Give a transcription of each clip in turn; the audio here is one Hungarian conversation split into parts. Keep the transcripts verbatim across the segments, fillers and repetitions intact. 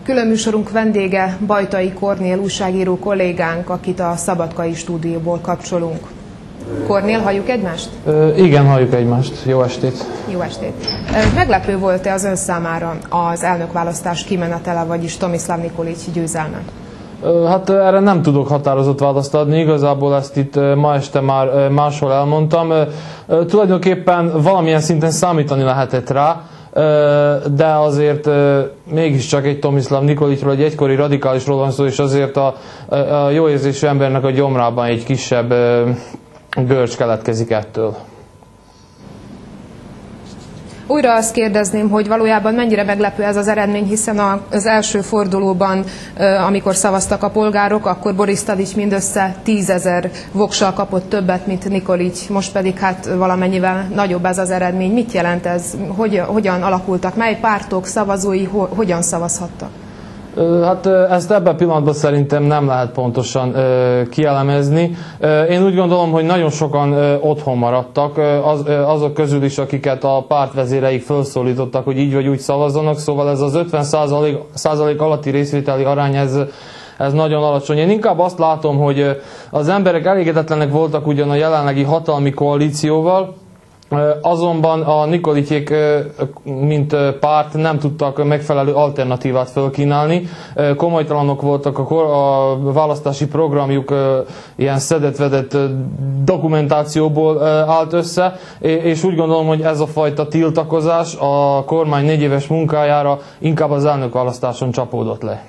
Különműsorunk vendége Bajtai Kornél újságíró kollégánk, akit a Szabadkai stúdióból kapcsolunk. Kornél, halljuk egymást? Ö, igen, halljuk egymást. Jó estét! Jó estét! Meglepő volt-e az ön számára az elnökválasztás kimenetele, vagyis Tomislav Nikolic győzelme? Ö, hát erre nem tudok határozott választ adni, igazából ezt itt ma este már máshol elmondtam. Ö, tulajdonképpen valamilyen szinten számítani lehetett rá, de azért mégiscsak egy Tomislav Nikolicról, egy egykori radikálisról van szó, és azért a, a jó érzésű embernek a gyomrában egy kisebb görcs keletkezik ettől. Újra azt kérdezném, hogy valójában mennyire meglepő ez az eredmény, hiszen az első fordulóban, amikor szavaztak a polgárok, akkor Boris Tadic mindössze tízezer voksal kapott többet, mint Nikolic, most pedig hát valamennyivel nagyobb ez az eredmény. Mit jelent ez? Hogy, hogyan alakultak? Mely pártok, szavazói ho, hogyan szavazhattak? Hát ezt ebben a pillanatban szerintem nem lehet pontosan kielemezni. Én úgy gondolom, hogy nagyon sokan otthon maradtak, az, azok közül is, akiket a pártvezéreik felszólítottak, hogy így vagy úgy szavazzanak, szóval ez az ötven százalék alatti részvételi arány, ez, ez nagyon alacsony. Én inkább azt látom, hogy az emberek elégedetlenek voltak ugyan a jelenlegi hatalmi koalícióval, azonban a Nikolicék, mint párt, nem tudtak megfelelő alternatívát felkínálni. Komolytalanok voltak, a választási programjuk ilyen szedett-vedett dokumentációból állt össze, és úgy gondolom, hogy ez a fajta tiltakozás a kormány négy éves munkájára inkább az elnökválasztáson csapódott le.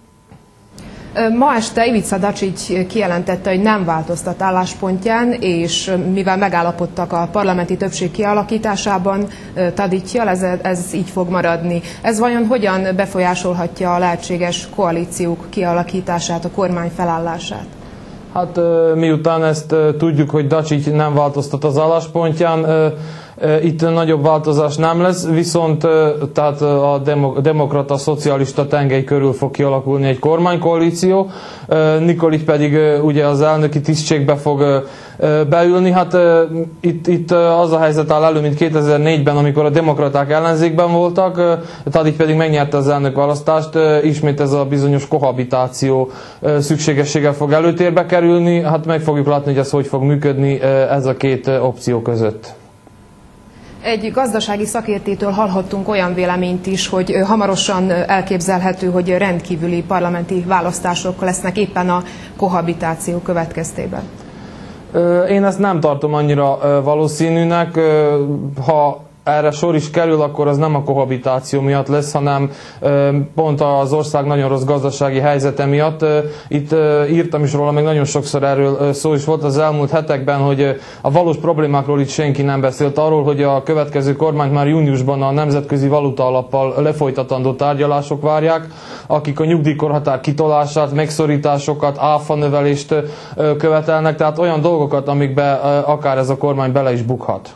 Ma este Ivica Dačić kijelentette, hogy nem változtat álláspontján, és mivel megállapodtak a parlamenti többség kialakításában Tadićjal, ez, ez így fog maradni. Ez vajon hogyan befolyásolhatja a lehetséges koalíciók kialakítását, a kormány felállását? Hát miután ezt tudjuk, hogy Dačić nem változtat az álláspontján, itt nagyobb változás nem lesz, viszont tehát a demokrata, szocialista tengely körül fog kialakulni egy kormánykoalíció. Nikolic pedig ugye az elnöki tisztségbe fog beülni. Hát itt, itt az a helyzet áll elő, mint kétezer-négyben, amikor a demokraták ellenzékben voltak, Tadić pedig megnyerte az elnökválasztást, ismét ez a bizonyos kohabitáció szükségességgel fog előtérbe kerülni. Hát meg fogjuk látni, hogy ez hogy fog működni ez a két opció között. Egy gazdasági szakértőtől hallhattunk olyan véleményt is, hogy hamarosan elképzelhető, hogy rendkívüli parlamenti választások lesznek éppen a kohabitáció következtében. Én ezt nem tartom annyira valószínűnek. Ha erre sor is kerül, akkor az nem a kohabitáció miatt lesz, hanem pont az ország nagyon rossz gazdasági helyzete miatt. Itt írtam is róla, meg nagyon sokszor erről szó is volt az elmúlt hetekben, hogy a valós problémákról itt senki nem beszélt. Arról, hogy a következő kormányt már júniusban a Nemzetközi Valuta Alappal lefolytatandó tárgyalások várják, akik a nyugdíjkorhatár kitolását, megszorításokat, áfa növelést követelnek, tehát olyan dolgokat, amikbe akár ez a kormány bele is bukhat.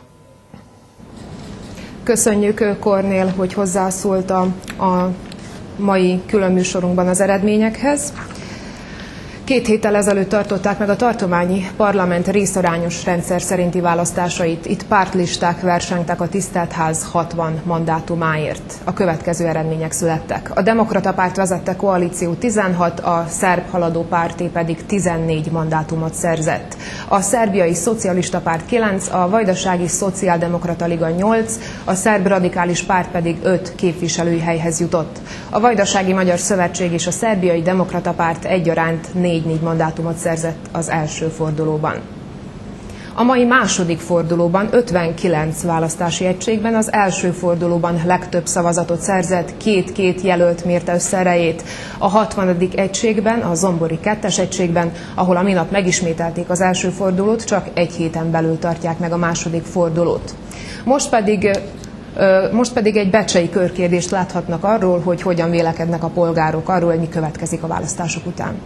Köszönjük, Kornél, hogy hozzászólt a, a mai különműsorunkban az eredményekhez. Két héttel ezelőtt tartották meg a tartományi parlament részarányos rendszer szerinti választásait. Itt pártlisták versengtek a tisztelt ház hatvan mandátumáért. A következő eredmények születtek. A Demokrata Párt vezette koalíció tizenhat, a Szerb Haladó Párté pedig tizennégy mandátumot szerzett. A Szerbiai Szocialista Párt kilenc, a Vajdasági Szociáldemokrata Liga nyolc, a Szerb Radikális Párt pedig öt képviselői helyhez jutott. A Vajdasági Magyar Szövetség és a Szerbiai Demokrata Párt egyaránt négy-négy mandátumot szerzett az első fordulóban. A mai második fordulóban ötvenkilenc választási egységben az első fordulóban legtöbb szavazatot szerzett, két-két jelölt mérte össze erejét. A hatvanadik egységben, a Zombori kettes egységben, ahol a minap megismételték az első fordulót, csak egy héten belül tartják meg a második fordulót. Most pedig Most pedig egy becsei körkérdést láthatnak arról, hogy hogyan vélekednek a polgárok arról, hogy mi következik a választások után.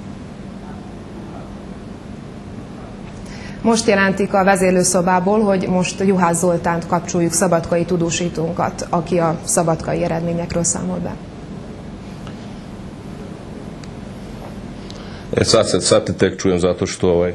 Most jelentik a vezérlőszobából, hogy most Juhász Zoltánt kapcsoljuk, szabadkai tudósítónkat, aki a szabadkai eredményekről számol be. Sad se, sad te tek čujem zato što ovaj...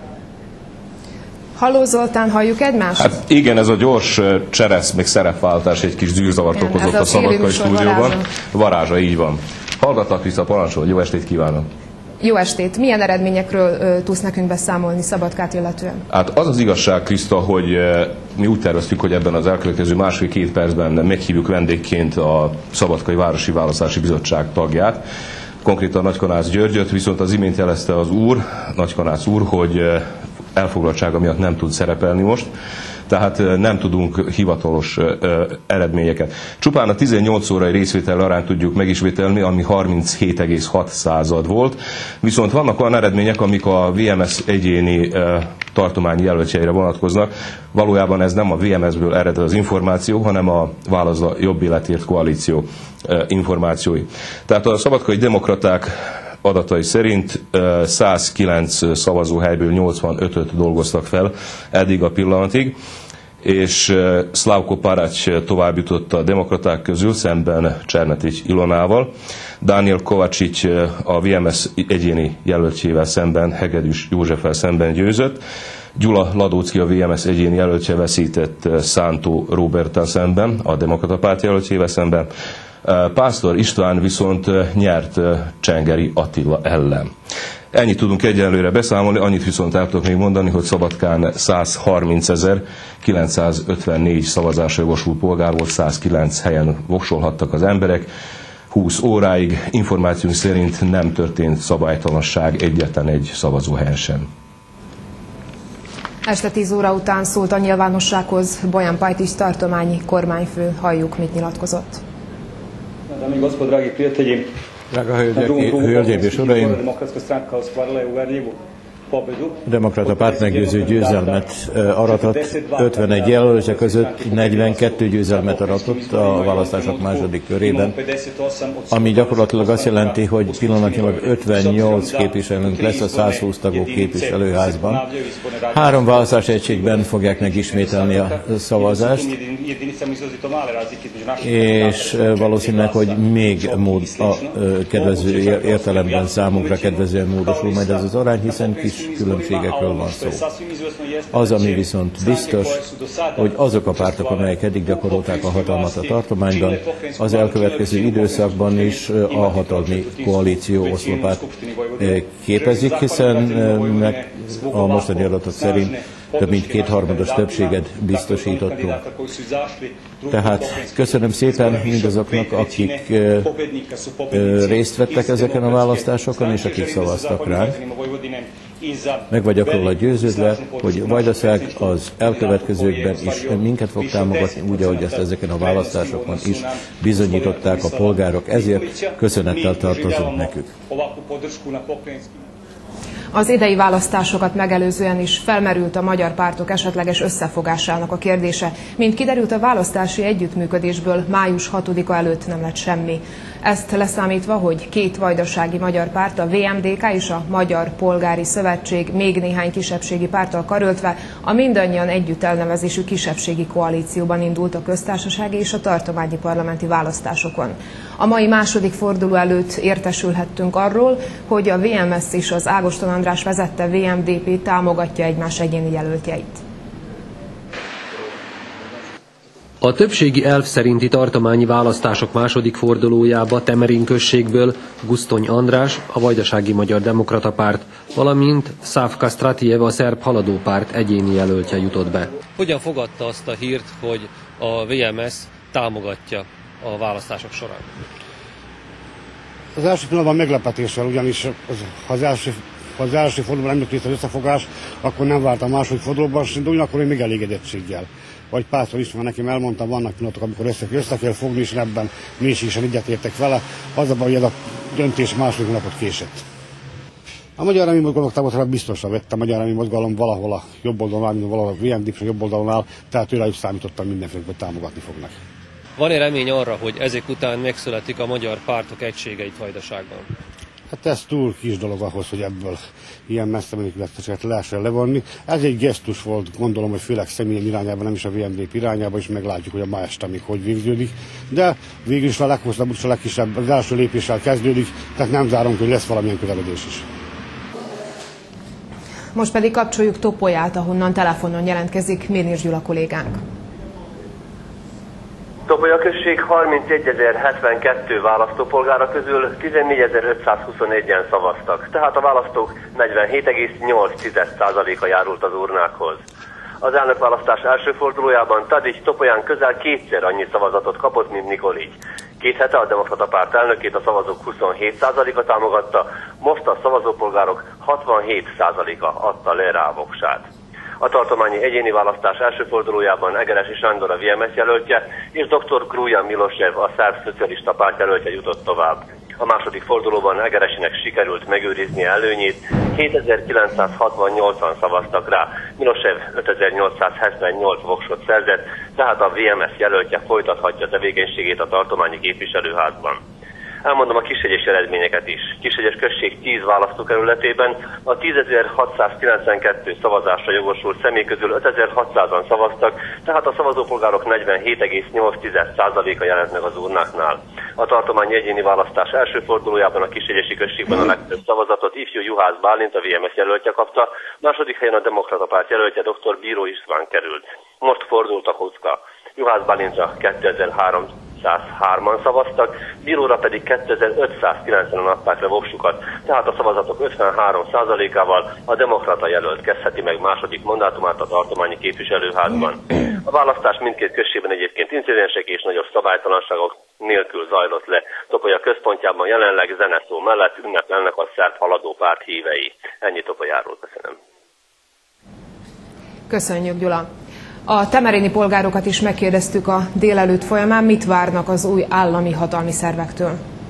Halló Zoltán, halljuk egymást? Hát igen, ez a gyors cseresz, még szerepváltás egy kis zűrzavart okozott a szabadkai stúdióban. Varázsa, így van. Hallgatlak, Kriszta, parancsol, jó estét kívánok! Jó estét! Milyen eredményekről ö, tudsz nekünk beszámolni Szabadkát illetően? Hát az az igazság, Kriszta, hogy e, mi úgy terveztük, hogy ebben az elkövetkező másfél-két percben meghívjuk vendégként a Szabadkai Városi Választási Bizottság tagját, konkrétan Nagykanász Györgyöt, viszont az imént jelezte az úr, Nagykanász úr, hogy elfoglaltsága miatt nem tud szerepelni most, tehát nem tudunk hivatalos eredményeket. Csupán a tizennyolc órai részvétel arányt tudjuk megismételni, ami harminchét egész hat század volt, viszont vannak olyan eredmények, amik a vé em es egyéni tartományi jelöltjeire vonatkoznak. Valójában ez nem a vé em es-ből ered az információ, hanem a Válasz a jobb életért koalíció információi. Tehát a szabadkai demokraták adatai szerint százkilenc szavazóhelyből nyolcvanötöt dolgoztak fel eddig a pillanatig, és Szlavko Parács tovább jutott a demokraták közül szemben Csernetics Ilonával. Dániel Kovácsics a vé em es egyéni jelöltjével szemben, Hegedűs Józseffel szemben győzött. Gyula Ladóczki a vé em es egyéni jelöltje veszített Szántó Róberttel szemben, a Demokrata Párt jelöltjével szemben. Pásztor István viszont nyert Csengeri Attila ellen. Ennyit tudunk egyenlőre beszámolni, annyit viszont el tudok még mondani, hogy Szabadkán százharmincezer-kilencszázötvennégy szavazásra jogosult polgár volt, százkilenc helyen voksolhattak az emberek. húsz óráig információnk szerint nem történt szabálytalanság egyetlen egy szavazóhelyen sem. Este tíz óra után szólt a nyilvánossághoz Bojan Pajtić tartományi kormányfő, halljuk, mit nyilatkozott. Dame i gospodo, dragi prijatelji, Drága hölgyeim és uraim, Demokratska stranka ostvarila je uverljivu pobedu. Demokrata párt meggyőző győzelmet aratott, ötvenegy jelöltje között negyvenkettő győzelmet aratott a választások második körében, ami gyakorlatilag azt jelenti, hogy pillanatnyilag ötvennyolc képviselőnk lesz a százhúsz tagú képviselőházban. Három választási egységben fogják megismételni a szavazást, és valószínűleg, hogy még mód, a kedvező értelemben számunkra kedvezően módosul majd ez az arány, hiszen kis különbségekről van szó. Az, ami viszont biztos, hogy azok a pártok, amelyek eddig gyakorolták a hatalmat a tartományban, az elkövetkező időszakban is a hatalmi koalíció oszlopát képezik, hiszen a mostani adatok szerint több mint kétharmados többséget biztosítottunk. Tehát köszönöm szépen mindazoknak, akik részt vettek ezeken a választásokon, és akik szavaztak ránk. Meg vagyok róla győződve, hogy Vajdaság az elkövetkezőkben is minket fog támogatni, úgy, ahogy ezt ezeken a választásokon is bizonyították a polgárok, ezért köszönettel tartozunk nekük. Az idei választásokat megelőzően is felmerült a magyar pártok esetleges összefogásának a kérdése. Mint kiderült, a választási együttműködésből május hatodika előtt nem lett semmi. Ezt leszámítva, hogy két vajdasági magyar párt, a vé em dé ká és a Magyar Polgári Szövetség még néhány kisebbségi párttal karöltve a mindannyian együtt elnevezésű kisebbségi koalícióban indult a köztársasági és a tartományi parlamenti választásokon. A mai második forduló előtt értesülhettünk arról, hogy a vé em es és az Ágoston András vezette vé em dé pé támogatja egymás egyéni jelöltjeit. A többségi elv szerinti tartományi választások második fordulójába Temerin községből Gusztony András, a Vajdasági Magyar Demokrata Párt, valamint Savka Stratijeva, a Szerb Haladó Párt egyéni jelöltje jutott be. Hogyan fogadta azt a hírt, hogy a vé em es támogatja a választások során? Az első pillanatban meglepetéssel, ugyanis az, az első Ha az első fordulóban nem jött az összefogás, akkor nem várt a második fordulóban, de ugyanakkor én még elégedettséggel. Vagy Pásztor István nekem elmondta, vannak pillanatok, amikor össze, össze kell fogni, és ebben mélységesen egyetértek vele. Az a baj, hogy ez a döntés második napot késett. A Magyar Állami Mozgalom támogatását biztosra vett, a Magyar Állami Mozgalom valahol a jobb oldalon, mint valahol a vé em dé pé jobb oldalon áll, tehát tőle is számítottam mindenféle, hogy támogatni fognak. Van-e remény arra, hogy ezek után megszületik a magyar pártok egysége itt Vajdaságban? Hát ez túl kis dolog ahhoz, hogy ebből ilyen messze menőkületeseket lehessen levonni. Ez egy gesztus volt, gondolom, hogy főleg személyem irányában, nem is a vé em dé pé irányában, és meglátjuk, hogy a ma este még hogy végződik. De végül is a leghosszabb, és a legkisebb, az első lépéssel kezdődik, tehát nem zárom, hogy lesz valamilyen közeledés is. Most pedig kapcsoljuk Topolyát, ahonnan telefonon jelentkezik Mirnés Gyula kollégánk. Topolya község harmincegyezer-hetvenkettő választópolgára közül tizennégyezer-ötszázhuszonegyen szavaztak, tehát a választók negyvenhét egész nyolc százaléka járult az urnákhoz. Az elnökválasztás első fordulójában Tadics Topolyán közel kétszer annyi szavazatot kapott, mint Nikolics. Két hete a Demokrata Párt elnökét a szavazók huszonhét százaléka támogatta, most a szavazópolgárok hatvanhét százaléka adta le rá voksát. A tartományi egyéni választás első fordulójában Egeresi Sándor a vé em es jelöltje, és dr. Grujan Milosev a Szerb Szocialista Párt jelöltje jutott tovább. A második fordulóban Egeresinek sikerült megőrizni előnyét, hétezer-kilencszázhatvannyolcan szavaztak rá, Milosev ötezer-nyolcszázhetvennyolc voksot szerzett, tehát a vé em es jelöltje folytathatja tevékenységét a tartományi képviselőházban. Elmondom a Kishegyes eredményeket is. Kishegyes község tíz választókerületében a tízezer-hatszázkilencvenkettő szavazásra jogosult személy közül ötezer-hatszázan szavaztak, tehát a szavazópolgárok negyvenhét egész nyolc százaléka jelent meg az urnáknál. A tartományi egyéni választás első fordulójában a Kishegyesi községben a legtöbb szavazatot ifjú Juhász Bálint, a vé em es jelöltje kapta, második helyen a Demokrata Párt jelöltje dr. Bíró István került. Most fordult a kocka. Juhász Bálintra kétezer-háromszázhárman szavaztak, Bíróra pedig kétezer-ötszázkilencvenen adták le voksukat, tehát a szavazatok ötvenhárom százalékával a demokrata jelölt kezdheti meg második mandátumát a tartományi képviselőházban. A választás mindkét községben egyébként incidensek és nagyobb szabálytalanságok nélkül zajlott le. Topolya központjában jelenleg zeneszó mellett ünnepelnek a szerb haladó párt hívei. Ennyi Topolyáról, köszönöm. Köszönjük, Gyula. A temerini polgárokat is megkérdeztük a délelőtt folyamán, mit várnak az új állami hatalmi szervektől.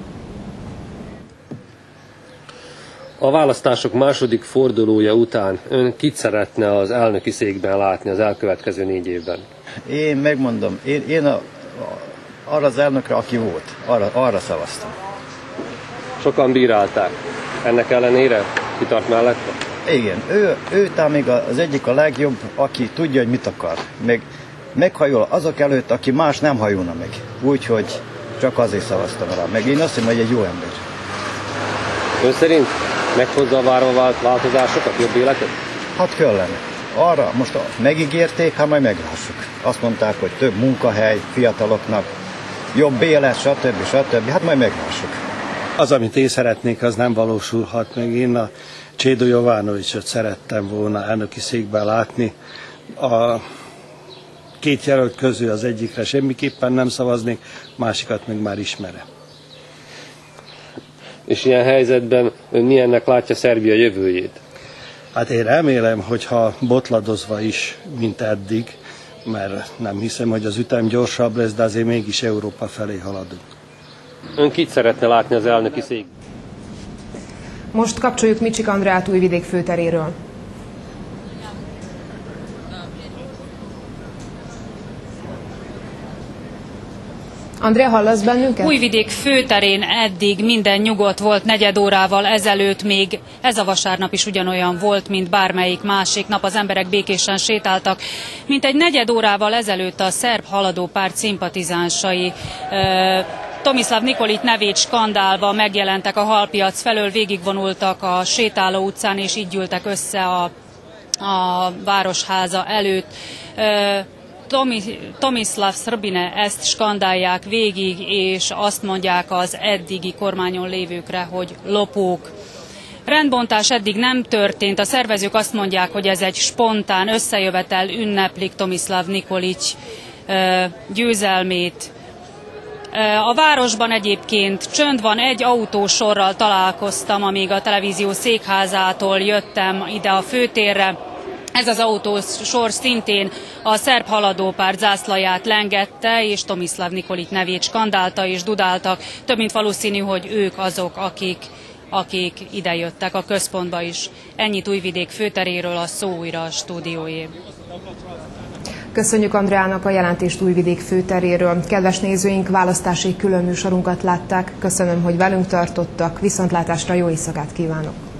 A választások második fordulója után ön kit szeretne az elnöki székben látni az elkövetkező négy évben? Én megmondom, én, én a, arra az elnökre, aki volt, arra, arra szavaztam. Sokan bírálták. Ennek ellenére kitart mellette? Igen, ő, ő talán még az egyik a legjobb, aki tudja, hogy mit akar. Meg meghajol azok előtt, aki más nem hajolna meg. Úgyhogy csak azért szavaztam rá. Meg én azt hiszem, hogy egy jó ember. Ön szerint meghozza a várva vált változásokat, jobb életet? Hát kellene. Arra most megígérték, hát majd meglássuk. Azt mondták, hogy több munkahely fiataloknak, jobb élet, stb. stb. Hát majd meglássuk. Az, amit én szeretnék, az nem valósulhat meg. Én a Csédó Jovanovicsot szerettem volna elnöki székben látni. A két jelölt közül az egyikre semmiképpen nem szavaznék, másikat meg már ismerem. És ilyen helyzetben ön milyennek látja Szerbia jövőjét? Hát én remélem, hogyha botladozva is, mint eddig, mert nem hiszem, hogy az ütem gyorsabb lesz, de azért mégis Európa felé haladunk. Ön kit szeretne látni az elnöki szék? Most kapcsoljuk Micsik Andrát Újvidék főteréről. Andrea, hallasz bennünket? Újvidék főterén eddig minden nyugodt volt, negyed órával ezelőtt még ez a vasárnap is ugyanolyan volt, mint bármelyik másik nap. Az emberek békésen sétáltak. Mint egy negyed órával ezelőtt a szerb haladó párt szimpatizánsai Tomislav Nikolić nevét skandálva megjelentek a Halpiac felől, végigvonultak a sétáló utcán, és így gyűltek össze a, a városháza előtt. Tomislav Srbine ezt skandálják végig, és azt mondják az eddigi kormányon lévőkre, hogy lopók. Rendbontás eddig nem történt, a szervezők azt mondják, hogy ez egy spontán összejövetel, ünneplik Tomislav Nikolić győzelmét. A városban egyébként csönd van, egy autósorral találkoztam, amíg a televízió székházától jöttem ide a főtérre. Ez az autósor szintén a szerb haladópárt zászlaját lengette, és Tomislav Nikolić nevét skandálta és dudáltak. Több mint valószínű, hogy ők azok, akik, akik idejöttek a központba is. Ennyit Újvidék főteréről, a szó újra a stúdióé. Köszönjük Andreának a jelentést Újvidék főteréről. Kedves nézőink, választási különműsorunkat látták. Köszönöm, hogy velünk tartottak. Viszontlátásra, jó éjszakát kívánok!